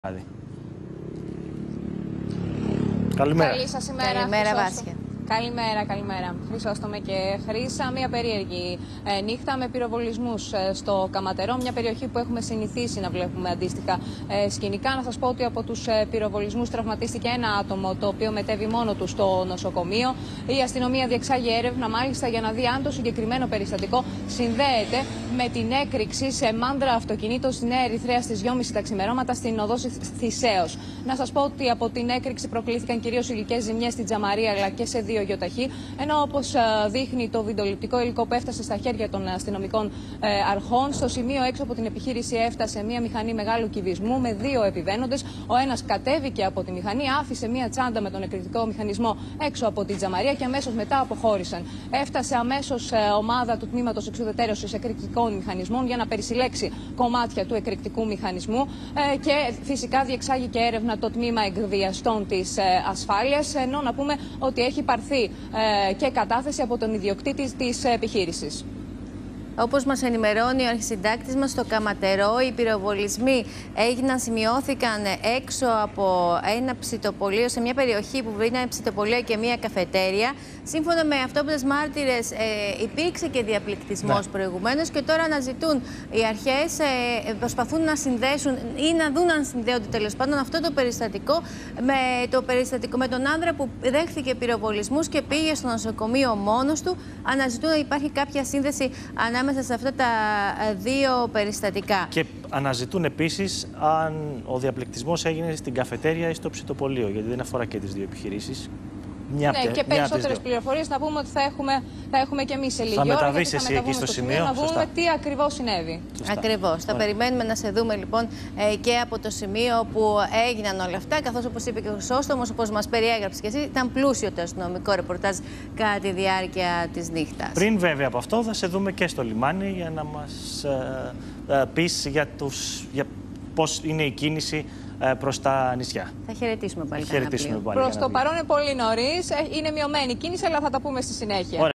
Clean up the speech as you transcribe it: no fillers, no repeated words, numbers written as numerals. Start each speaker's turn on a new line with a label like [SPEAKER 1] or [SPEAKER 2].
[SPEAKER 1] Καλημέρα.
[SPEAKER 2] Καλή σας ημέρα.
[SPEAKER 3] Καλημέρα, Βάσια.
[SPEAKER 2] Καλημέρα. Χρυσόστομε και Χρύσα. Μια περίεργη νύχτα με πυροβολισμούς στο Καματερό. Μια περιοχή που έχουμε συνηθίσει να βλέπουμε αντίστοιχα σκηνικά. Να σας πω ότι από τους πυροβολισμούς τραυματίστηκε ένα άτομο, το οποίο μετέβη μόνο του στο νοσοκομείο. Η αστυνομία διεξάγει έρευνα, μάλιστα, για να δει αν το συγκεκριμένο περιστατικό συνδέεται με την έκρηξη σε μάνδρα αυτοκινήτων στη Νέα Ερυθρέα στις 2.30 τα ξημερώματα στην οδό Θησέως. Να σας πω ότι από την έκρηξη προκλήθηκαν κυρίως υλικές ζημιές στην Τζαμαρία αλλά και σε 2 γιοταχή. Ενώ, όπως δείχνει το βιντεοληπτικό υλικό που έφτασε στα χέρια των αστυνομικών αρχών, στο σημείο έξω από την επιχείρηση έφτασε μια μηχανή μεγάλου κυβισμού με 2 επιβαίνοντες. Ο ένας κατέβηκε από τη μηχανή, άφησε μια τσάντα με τον εκρηκτικό μηχανισμό έξω από την Τζαμαρία και αμέσως μετά αποχώρησαν. Έφτασε αμέσως ομάδα του τμήματος εξουδετερώσεως εκρηκτικών μηχανισμών για να περισυλλέξει κομμάτια του εκρηκτικού μηχανισμού και φυσικά διεξάγει και έρευνα το τμήμα εκβιαστών της ασφάλειας. Ενώ να πούμε ότι έχει πάρθει και κατάθεση από τον ιδιοκτήτη της επιχείρησης.
[SPEAKER 3] Όπως μας ενημερώνει ο αρχισυντάκτης μας, στο Καματερό οι πυροβολισμοί σημειώθηκαν έξω από ένα ψητοπολείο, σε μια περιοχή που είναι ένα ψητοπολείο και μια καφετέρια. Σύμφωνα με αυτόπτες μάρτυρες, υπήρξε και διαπληκτισμός προηγουμένως και τώρα αναζητούν οι αρχές, προσπαθούν να συνδέσουν ή να δουν αν συνδέονται τέλος πάντων αυτό το περιστατικό με τον άνδρα που δέχθηκε πυροβολισμούς και πήγε στο νοσοκομείο μόνος του. Αναζητούν να υπάρχει κάποια σύνδεση ανάμεσα σε αυτά τα 2 περιστατικά.
[SPEAKER 1] Και αναζητούν επίσης αν ο διαπληκτισμός έγινε στην καφετέρια ή στο ψητοπολείο, γιατί δεν αφορά και τις 2 επιχειρήσεις.
[SPEAKER 2] Και περισσότερες πληροφορίες να πούμε ότι θα έχουμε και εμείς σε λίγη ώρα.
[SPEAKER 1] Θα μεταβείς εσύ εκεί στο σημείο.
[SPEAKER 2] Να δούμε τι ακριβώς συνέβη.
[SPEAKER 3] Ακριβώς. Θα περιμένουμε να σε δούμε λοιπόν και από το σημείο που έγιναν όλα αυτά. Καθώς, όπως είπε και ο Χρυσόστομος, όπως μας περιέγραψε και εσύ, ήταν πλούσιο το αστυνομικό ρεπορτάζ κατά τη διάρκεια της νύχτας.
[SPEAKER 1] Πριν βέβαια από αυτό, θα σε δούμε και στο λιμάνι για να μας πεις για πώς είναι η κίνηση προς τα νησιά.
[SPEAKER 3] Θα χαιρετήσουμε πάλι.
[SPEAKER 2] Προς το παρόν είναι πολύ νωρίς. Είναι μειωμένη η κίνηση, αλλά θα τα πούμε στη συνέχεια.